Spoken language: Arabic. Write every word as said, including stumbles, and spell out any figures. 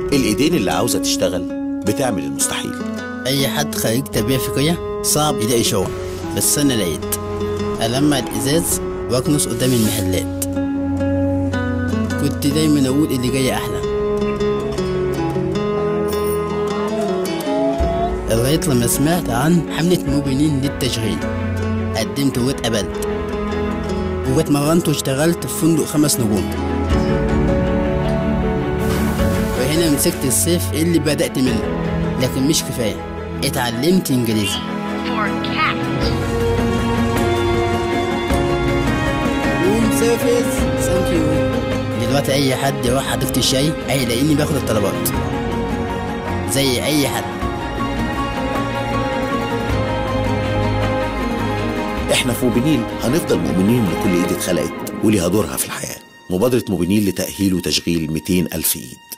الإيدين اللي عاوزة تشتغل بتعمل المستحيل. أي حد خريج تربية فكرية صعب يلاقي شغل، بس أنا لقيت. ألمع الإزاز وأكنس قدام المحلات. كنت دايما أقول اللي جاي أحلى، لغاية لما سمعت عن حملة موبينيل للتشغيل. قدمت واتقبلت، واتمرنت واشتغلت في فندق خمس نجوم. وهنا مسكت الصيف اللي بدأت منه، لكن مش كفاية، اتعلمت إنجليزي. روم سيرفيس ثانك يو. دلوقتي أي حد يروح حديقة الشاي هيلاقيني باخد الطلبات زي أي حد. احنا في موبينيل هنفضل مؤمنين ان كل ايد اتخلقت وليها دورها في الحياة. مبادرة موبينيل لتأهيل وتشغيل مئتين ألف ايد.